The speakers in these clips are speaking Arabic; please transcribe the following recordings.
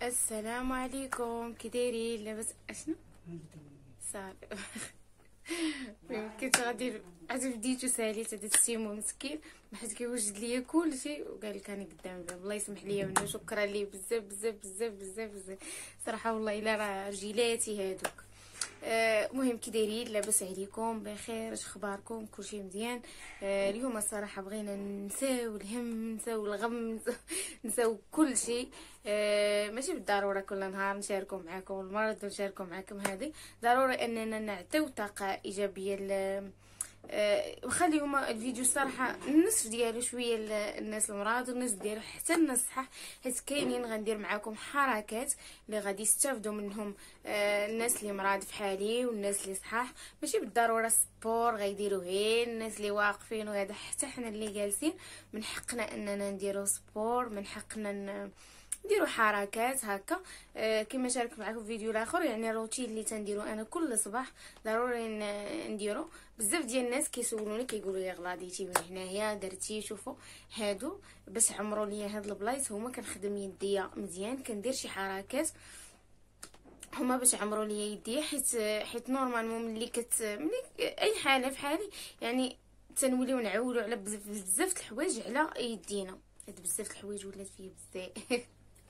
السلام عليكم، كي دايرين؟ لاباس؟ اشنو صافي. كنت غادي عاد بديتو ساليت هذا السيمو مسكين، حيت كيوجد ليا كلشي وقال لك راني قدام الباب. الله يسمح ليا منه، شكرا ليه بزاف بزاف بزاف بزاف بزاف صراحه. والله الا راه رجيلاتي هادوك. مهم كي دايرين؟ لاباس عليكم؟ بخير؟ اش اخباركم؟ كلشي مزيان؟ اليوم الصراحه بغينا نساو الهم، نساو الغم، نساو كل شيء. ماشي بالضروره كل نهار نشاركوا معكم المرض ونشاركوا معكم هذه. ضروري اننا نعطيو طاقه ايجابيه واخا اليوم الفيديو الصراحه النصف ديالو شويه الناس المراض والنصف ديالو حتى الناس صح، حيت كاينين غندير معكم حركات اللي غادي يستافدوا منهم الناس اللي مراد في حالي والناس اللي صحاح. ماشي بالضروره سبور غيديروا غير الناس اللي واقفين وهذا، حتى حنا اللي جالسين من حقنا اننا نديروا سبور، من حقنا نديروا حركات هكا. كما شاركت معكم في فيديو الاخر، يعني الروتين اللي تنديرو انا كل صباح ضروري نديرو. بزاف ديال الناس كيسولوني كيقولوا لي غلاضيتي من هنايا درتي. شوفوا هادو باش عمروا لي هاد البلايص، هما كنخدم يديا مزيان، كندير شي حركات هما باش عمروا لي يديا، حيت نورمالمون ملي اي حاله في حالي يعني تنوليو نعولوا على بزاف الحوايج على يدينا. هاد بزاف الحوايج ولات فيا بزاف.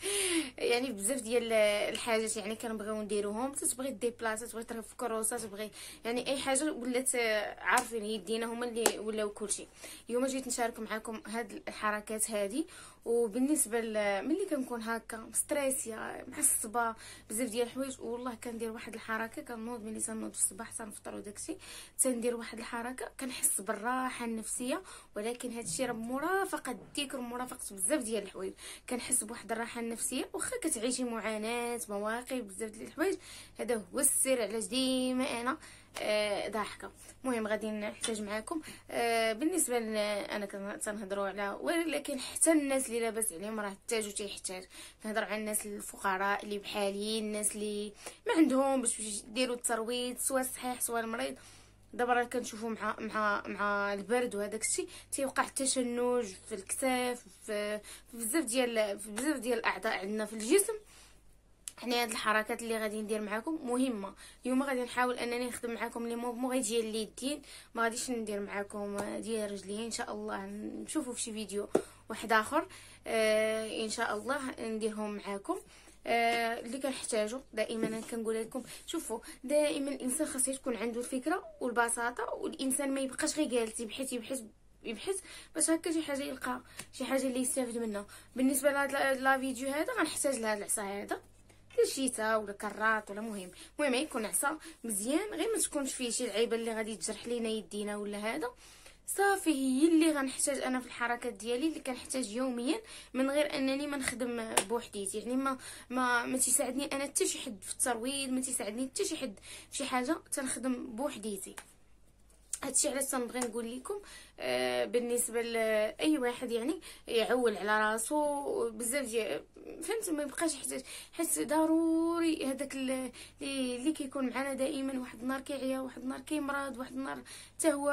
يعني بزاف ديال الحاجات يعني كنبغيو نديروهم، تتبغي ديبلاصه، تبغي تركب في كروسه، تبغي يعني اي حاجه ولات عارفين يدينا هما اللي ولاو كلشي. اليوم جيت نشارك معكم هاد الحركات هادي. وبالنسبه ملي كنكون هكا مستريسيه معصبه بزاف ديال الحوايج، والله كندير واحد الحركه. كنوض ملي تنوض في الصباح تنفطر وداكشي، تندير واحد الحركه كنحس بالراحه النفسيه. ولكن هادشي راه مرافقه الذكر، مرافقه بزاف ديال الحوايج، كنحس بواحد الراحه النفسيه. واخا كتعيشي معاناه مواقف بزاف ديال الحوايج، هذا هو السر علاش ديما انا ضاحكه. المهم غادي نحتاج معاكم بالنسبه انا تنهضروا على، ولكن حتى الناس اللي لاباس عليهم راه حتاج وتيحتاج. كنهضر على الناس الفقراء اللي بحالي، الناس اللي ما عندهم باش يديروا الترويض، سواء الصحيح سواء المريض. دابا راه كنشوفوا مع البرد وهداك الشيء تيوقع التشنج في الكتاف، في بزاف ديال الاعضاء عندنا في الجسم. حنا هاد الحركات اللي غادي ندير معكم مهمه. اليوم غادي نحاول انني نخدم معكم لي موفمون ديال اليدين، ما غاديش ندير معكم ديال الرجلين. ان شاء الله نشوفوا في شي فيديو واحد اخر ان شاء الله نديرهم معكم. اللي كنحتاجو دائما انا كنقول لكم، شوفوا دائما الانسان خاصو تكون عنده الفكره والبساطه، والانسان ما يبقاش غير جالس يبحث باش هكا شي حاجه يلقى شي حاجه اللي يستافد منها. بالنسبه لهذا فيديو هذا غنحتاج لهاد العصا هذا شيتا ولا كراط ولا مهم يكون عصا مزيان، غير ما تكونش فيه شي لعيبه اللي غادي تجرح لينا يدينا ولا هذا. صافي هي اللي غنحتاج انا في الحركات ديالي اللي كنحتاج يوميا، من غير انني ما نخدم بوحديتي. يعني ما تيساعدني انا حتى شي حد في الترويض، ما تيساعدني حتى شي حد في شي حاجه، تنخدم بوحديتي. هادشي علاش تنبغي نقول لكم بالنسبه لاي واحد يعني يعول على راسو بزاف ديال، فهمت؟ ما يبقاش يحتاج، حيت ضروري هذاك اللي كيكون معنا دائما، واحد النهار كيعيا، واحد النهار كيمرض، واحد النهار حتى هو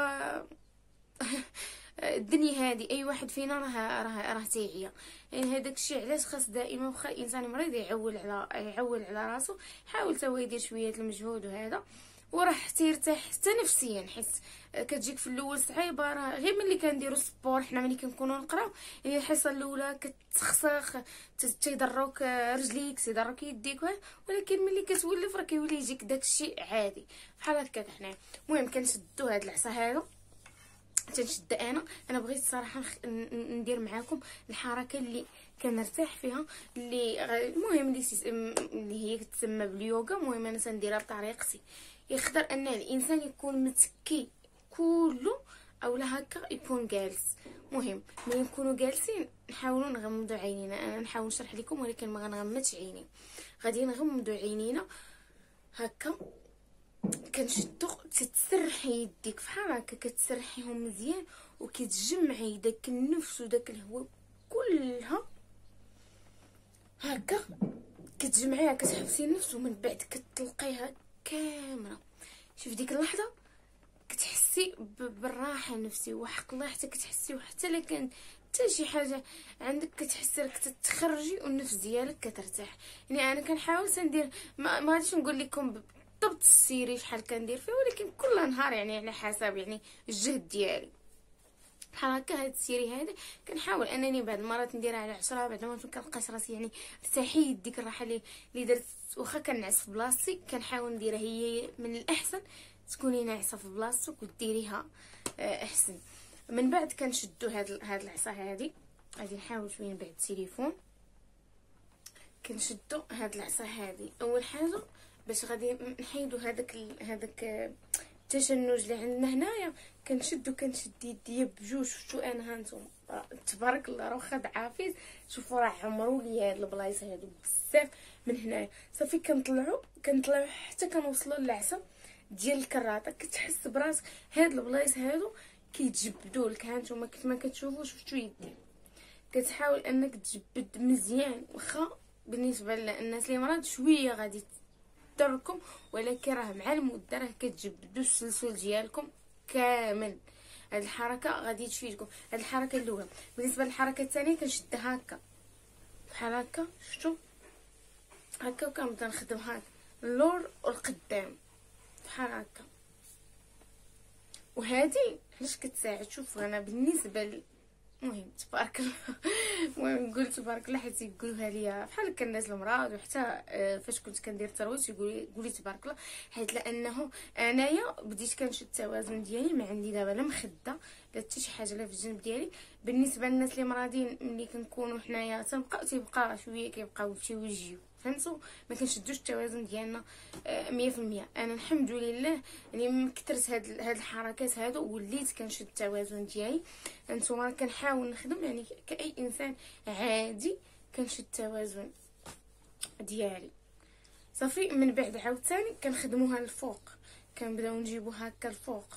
الدنيا هذه اي واحد فينا راه تيعيا. يعني هذاك الشيء علاش خاص دائما واخا الانسان مريض يعول على راسو، يحاول حتى هو يدير شويه المجهود وهذا، وراح تيرتاح حتى نفسيا. حيت كتجيك في الاول صعيبه، راه غير ملي كنديروا السبور حنا ملي كنكونوا نقراو، يعني الحصه الاولى كتسخسخ، تيضروك رجليك، تيضروك يديك، ولكن ملي كتولف راه كيولي يجيك داكشي عادي بحال هكاك. حنا المهم كنشدوا هاد العصا هذا، تنشد انا بغيت الصراحه ندير معاكم الحركه اللي كنرتاح فيها، اللي المهم اللي هي تسمى باليوغا. المهم انا تنديرها بطريقتي. يقدر ان الانسان يكون متكي كله اولا هكا يكون جالس. مهم ملي نكونوا جالسين نحاولوا نغمضوا عينينا. انا نحاول نشرح لكم ولكن ما غنغمضش عيني. غادي نغمضوا عينينا هكا، كنشدو تتسرحي يديك فحال هكا، كتسرحيهم مزيان وكتجمعي داك النفس وداك الهواء كلها هكا، كتجمعيها، كتحبسي النفس ومن بعد كتلقيها كامله. شوف ديك اللحظه كتحسي بالراحه النفسيه، وحق الله حتى كتحسي، وحتى الا كان حتى شي حاجه عندك كتحس راك تتخرجي والنفس ديالك كترتاح. يعني انا كنحاول ندير ما غاديش نقول لكم بالضبط السيري شحال كندير فيه، ولكن كل نهار يعني على حسب يعني الجهد ديالي. بحال هكا هاد السيري هذا كنحاول انني بعض المرات نديرها على 10، بعض المرات كنلقاش راسي يعني ارتاحيت ديك الراحه اللي درت واخا كنعس في بلاصتي، كنحاول نديرها. هي من الاحسن تكوني ناعسه في بلاصتك وديريها احسن. من بعد كنشدو هاد العصا هادي، غادي نحاول شويه نبعد التليفون. كنشدو هاد العصا هادي اول حاجه باش غادي نحيدو هذاك التشنج اللي عندنا هنايا. كنشد يديا بجوج. شفتوا انا هانتوما تبارك الله راه واخا ضعافيت، شوفوا راه عمرو لي هاد البلايص هادو بزاف من هنايا. صافي كنطلعوا حتى كنوصلوا للعصا ديال الكراطه. كتحس براسك هاد البلايص هادو كيتجبدوا لك. هانتوما كيف ما كتشوفوا شفتوا يدي كتحاول انك تجبد مزيان. واخا بالنسبه للناس اللي مرض شويه غادي تضركم، ولكن راه مع المده راه كتجبدوا السلسل ديالكم كامل. هاد الحركه غادي تفيدكم. هاد الحركه الاولى. بالنسبه للحركه الثانيه كنشدها هكا بحال هكا، شفتوا هكا، وكنبدا نخدم هكا اللور والقدام بحال هكا. وهذه علاش كتساعد؟ شوف انا بالنسبه المهم تبارك الله المهم نقول تبارك الله حيت يقولوها ليا بحال هكا الناس المراد، وحتى فاش كنت كندير ترويج يقولي تبارك الله، حيت لانه انايا بديت كنشد التوازن ديالي. ما عندي دابا لا مخده لا حتى شي حاجه لا في الجنب ديالي. بالنسبه للناس اللي مرادين ملي كنكونوا حنايا تيبقى شويه كيبقاو تيوجيو، فهمتوا؟ ما كنشدوش التوازن ديالنا 100%. انا الحمد لله يعني كثرت هاد الحركات هادو وليت كنشد التوازن ديالي. انتما كنحاول نخدم يعني كاي انسان عادي كنشد التوازن ديالي. صافي من بعد عاوتاني كنخدموها الفوق. كنبداو نجيبو هكا الفوق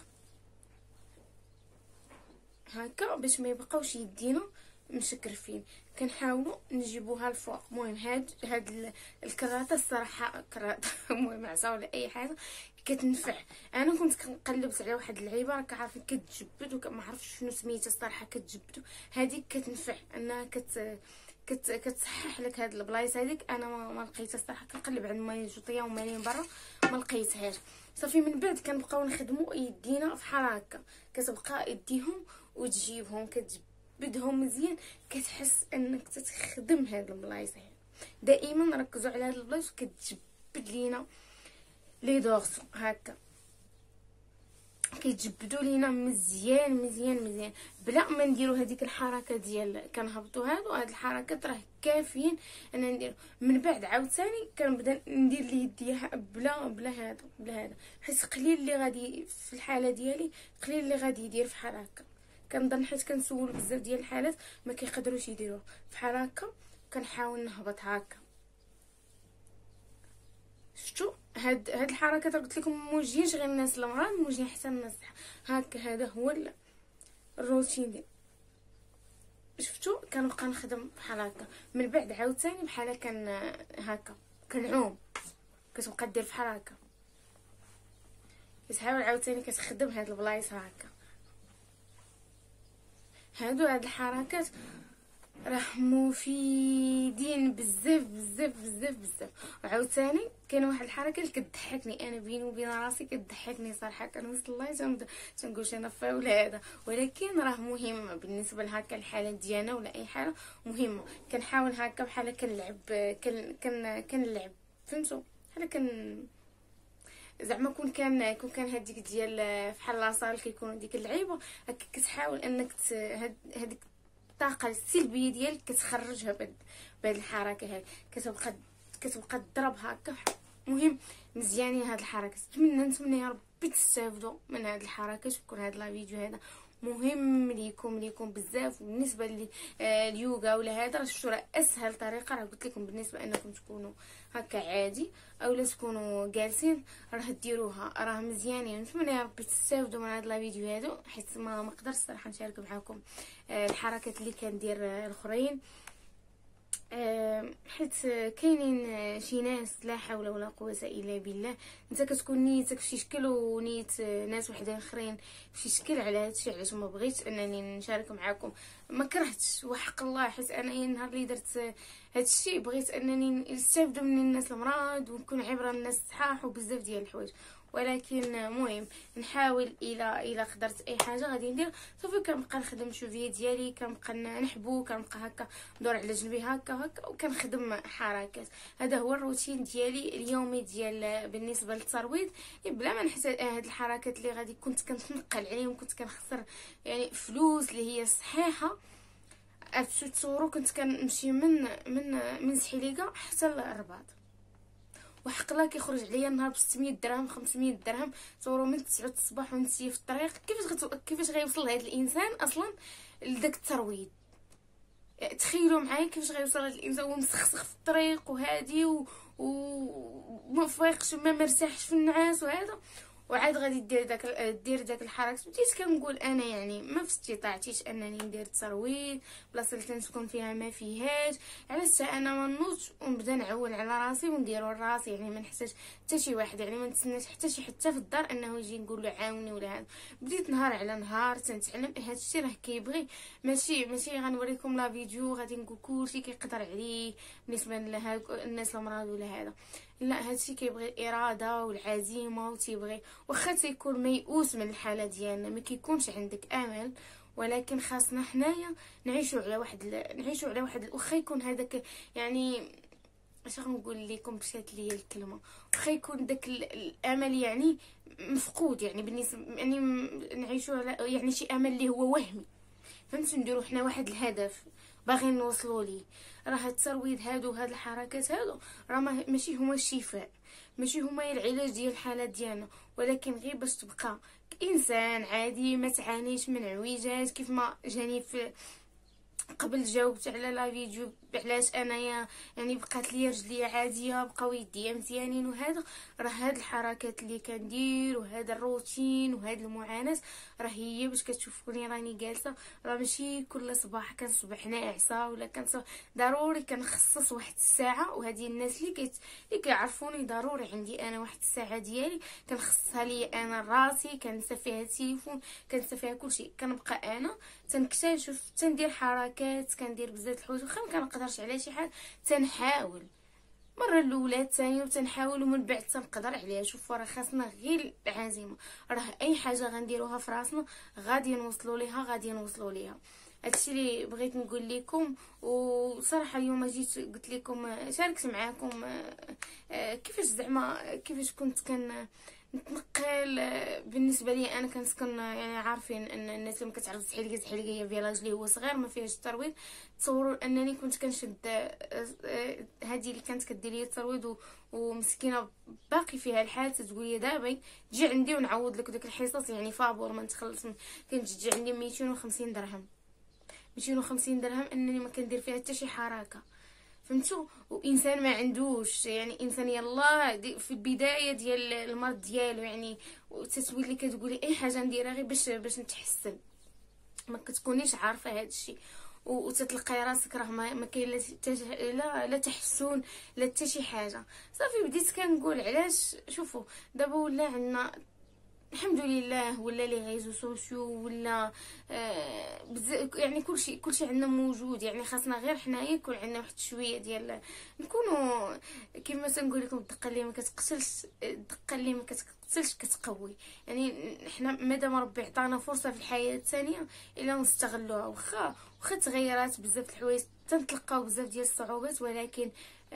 هكا باش ما يبقاوش يدينا مشكرفين. كنحاولوا نجيبوها الفوق. المهم هاد الكراطه الصراحه كراطه المهم عصا ولا اي حاجه كتنفع. انا كنت قلبت على واحد اللعيبه راك عارفين كتجبد وما عرفتش شنو سميتها الصراحه، كتجبدوا هذيك كتنفع انها كتصحح لك هاد البلايص هذيك. انا ما لقيتها الصراحه، كنقلب عند مالين جوطيه ومالين برا ما لقيتهاش. صافي من بعد كنبقاو نخدموا يدينا بحال هكا، كتبقى يديهم وتجيبهم كتجبدهم مزيان. كتحس انك تخدم هاد البلايص هادي. دائما ركزوا على هاد البلايص وكتجبد لينا لي دورسو هكا، كيتجبدوا لينا مزيان مزيان مزيان بلا ما نديروا هذيك الحركه ديال كنهبطوا. هاد الحركات راه كافيين انا ندير. من بعد عاوتاني كنبدا ندير ليديا بلا هذا حيت قليل اللي غادي في الحاله ديالي، قليل اللي غادي يدير فحال هكا. كنظن حيت كنسول بزاف ديال الحالات ما كيقدروش يديروه فحال هكا. كنحاول نهبط هكا. شفتوا هاد الحركات قلت لكم موجهينش غير الناس المرض، موجهين حتى الناس هكا. هذا هو الروتين ديال. شفتوا كنبقى نخدم بحال هكا. من بعد عاوتاني بحال هكا كنعوم، كتبقى دير بحال هكا، كتحاول عاوتاني كتخدم هاد البلايص هكا. هاد الحركات راه مفيدين بزاف بزاف بزاف بزاف. وعاوتاني كاين واحد الحركه اللي كتضحكني انا بيني وبين راسي، كتضحكني صراحه. كنوصل الله تنقول انا فاوله هذا، ولكن راه مهمه بالنسبه لهكا الحالات ديالنا ولا اي حاجه مهمه. كنحاول هكا بحال كنلعب فهمتوا؟ بحال زعما كون كان هذيك ديال بحال لاصال كيكونوا ديك اللعيبه هكا. كتحاول انك هذيك الطاقه السلبيه ديالك كتخرجها بهاد الحركه هذه. كتبقى تضرب هكا. مهم مزيانين هاد الحركات. نتمنى يا ربي تستافدوا من هاد الحركات. ويكون هاد لا فيديو هذا مهم ليكم بزاف. وبالنسبه لليوغا ولا هذا راه شفتوا راه اسهل طريقه. راه قلت لكم بالنسبه انكم تكونوا هكا عادي او لا تكونوا جالسين راه ديروها، راه مزيانين. نتمنى يا ربي تستافدوا من هاد لا فيديو هذا، حيت ما قدرتش صراحه نشارك معكم الحركات اللي كندير الاخرين. حيت كاينين شي ناس لا حول ولا قوه الا بالله، انت كتكون نيتك في شكل ونيت ناس وحدين اخرين في شكل. على هادشي علاش ما بغيتش انني نشارك معكم، ما كرهتش وحق الله، حيت انا النهار اللي درت هادشي بغيت انني نستافدوا من الناس المرض ونكون عبره للناس صحاح وبزاف ديال الحوايج. ولكن مهم نحاول الى قدرت اي حاجه غادي ندير. صافي كنبقى نخدم شوفيه ديالي، كنبقى نحبو، كنبقى هكا ندور على جنبي هكا وكنخدم حركات. هذا هو الروتين ديالي اليومي ديال بالنسبه للترويض. بلا ما نحتاج هاد الحركات اللي غادي كنت كنتنقل عليهم، كنت كنخسر يعني فلوس اللي هي صحيحه. تصوروا كنت كنمشي من سحيليكا حتى للرباط، وحق الله كيخرج عليا النهار ب 600 درهم 500 درهم. تصوروا من 9 الصباح وانت في الطريق، كيفاش غيوصل هذا الانسان اصلا لداك الترويض؟ تخيلوا معايا كيفاش غيوصل هذا الانسان وهو مسخسخ في الطريق وهادي وما فايقش ما مرتاحش في النعاس وهذا، وعاد غادي دير داك الحركه. بديت كنقول انا يعني ما في استطاعتيش انني ندير الترويض بلاصه اللي تنسكن فيها ما فيهاش، علاش انا ما نوضش ونبدا نعول على راسي ونديرو لراسي. يعني ما نحتاج حتى شي واحد، يعني ما نتسناش حتى شي حتى في الدار انه يجي نقول له عاوني ولا هذا. بديت نهار على نهار تنتعلم. هذا الشيء راه كيبغي ماشي غنوريكم لا فيديو غادي نقول كلشي كيقدر عليه بالنسبه للناس المرض ولا هذا. لا، هادشي كيبغي الاراده والعزيمه، وتيبغي واخا تيكون ميؤوس من الحاله ديالنا، ما كيكونش عندك امل، ولكن خاصنا حنايا نعيشوا على واحد واخا يكون هذاك يعني اش غنقول لكم مشات ليا الكلمه، واخا يكون داك الامل يعني مفقود، يعني بالنسبه يعني نعيشوا على يعني شي امل اللي هو وهمي. فهمتوا؟ نديروا حنا واحد الهدف باغيين نوصلوا ليه. راه الترويض هادو هاد الحركات هادو راه ماشي هما الشفاء، ماشي هما العلاج ديال الحالات ديالنا، ولكن غير باش تبقى انسان عادي ما تعانيش من عويجات. كيف ما جاني في قبل جاوبت على لا فيديو علاش انايا يعني بقات لي رجلي عاديه بقاو يديا مزيانين وهذا. راه هاد الحركات اللي كندير وهذا الروتين وهاد المعاناه راه هي باش كتشوفوني راني جالسه. راه ماشي كل صباح كنصبح ناعسه ولا ضروري كنخصص واحد الساعه. وهذه الناس اللي كيعرفوني ضروري عندي انا واحد الساعه ديالي كنخصصها لي انا راسي، كنسى فيها التليفون، كنسى فيها كلشي. كنبقى انا تنكتشف، تندير حركات، كندير بزاف د الحوايج واخا ما كنقدرش على شي حاجه تنحاول مره الاولى الثانيه وتنحاول ومن بعد تنقدر عليها. شوفوا راه خاصنا غير العزيمه، راه اي حاجه غنديروها في راسنا غادي نوصلوا ليها. هادشي اللي بغيت نقول لكم. وصراحه اليوم جيت قلت لكم شاركت معاكم كيفاش زعما كيفاش كنت نتنقل. بالنسبه لي انا كنسكن يعني عارفين ان الناس اللي ما كتعرف زحيلقه هي فيلاج اللي هو صغير ما فيهاش الترويض. تصوروا انني كنت كنشد هذه اللي كانت كدير لي الترويض ومسكينه باقي فيها الحال، تقول لي دابا تجي عندي ونعوض لك ديك الحصص يعني فابور ما نتخلص. كانت تجي عندي 250 درهم انني ما كندير فيها حتى شي حركه. فهمتوا؟ وانسان ما عندوش يعني انسان يلا في البدايه ديال المرض ديالو يعني وتتولي كتقولي اي حاجه نديرها غير باش نتحسن، ما كتكونيش عارفه هذا الشيء وتتلقاي راسك راه ما كاين لا تحسن لا حتى شي حاجه. صافي بديت كنقول علاش. شوفوا دابا ولا عندنا الحمد لله، ولا لي ريزو سوسيو ولا يعني كلشي عندنا موجود. يعني خاصنا غير حنايا يكون عندنا واحد شويه ديال نكونوا كيما تنقول لكم الدقه اللي ما كتقتلش كتقوي. يعني حنا مادام ربي عطانا فرصه في الحياه الثانيه الا نستغلوها. واخا تغيرات بزاف الحوايج تنتلقاو بزاف ديال الصعوبات، ولكن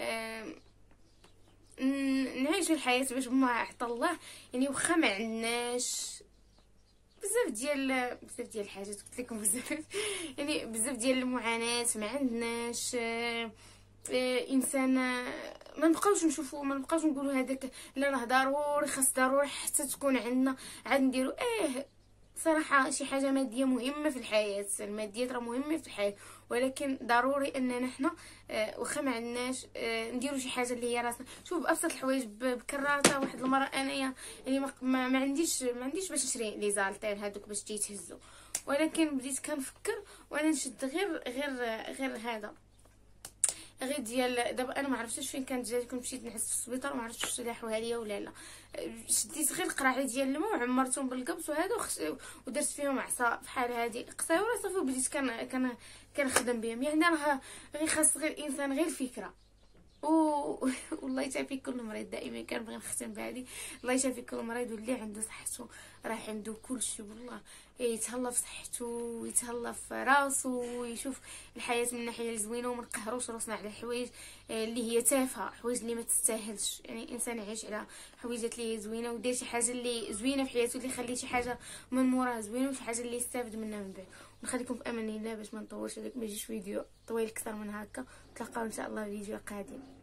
نعيشوا الحياه باش ما عطا الله. يعني واخا ما عندناش بزاف ديال الحاجات قلت لكم بزاف يعني بزاف ديال المعاناه ما عندناش انسان ما نبقاوش نقولوا هذاك لا راه ضروري خاص ضروري حتى تكون عندنا عاد نديروا صراحه شي حاجه ماديه مهمه في الحياه. الماديات راه مهمه في الحياه، ولكن ضروري اننا حنا واخا ما عندناش نديروا شي حاجه اللي هي راسنا. شوف بابسط الحوايج بكراته. واحد المره انايا يعني ما عنديش باش نشري لي زالتين هذوك باش تجي تهزو، ولكن بديت كنفكر وانا نشد غير هذا غير ديال دابا انا ما عرفتش فين كانت جات، كنت مشيت نعس في السبيطار، ما عرفتش واش لاحوها ليا ولا لا. شديت غير قراعي ديال الماء وعمرتهم بالقبس وهذا ودرت فيهم عصا بحال هذه قصيره صافي، وبديت كنخدم بهم. يعني راه غير خاص غير الانسان غير فكره والله يشافي كل مريض. دائما كنبغي نختم بهذه، الله يشافي كل مريض واللي عنده صحته راه عنده كلشي، والله يتهلا في صحته ويتهلا في راسه ويشوف الحياه من ناحيه زوينه، وما نقهروش روسنا على حوايج اللي هي تافهه، حوايج اللي ما تستاهلش. يعني الانسان يعيش على حويجات اللي هي زوينه ودير شي حاجه اللي زوينه في حياته، اللي يخلي شي حاجه من موراها زوينه وشي حاجه اللي يستافد منها من بعد. ونخليكم في امان الله باش ما نطولش عليك، ما يجيش فيديو طويل اكثر من هكا. نتلاقاو ان شاء الله في فيديو قادم.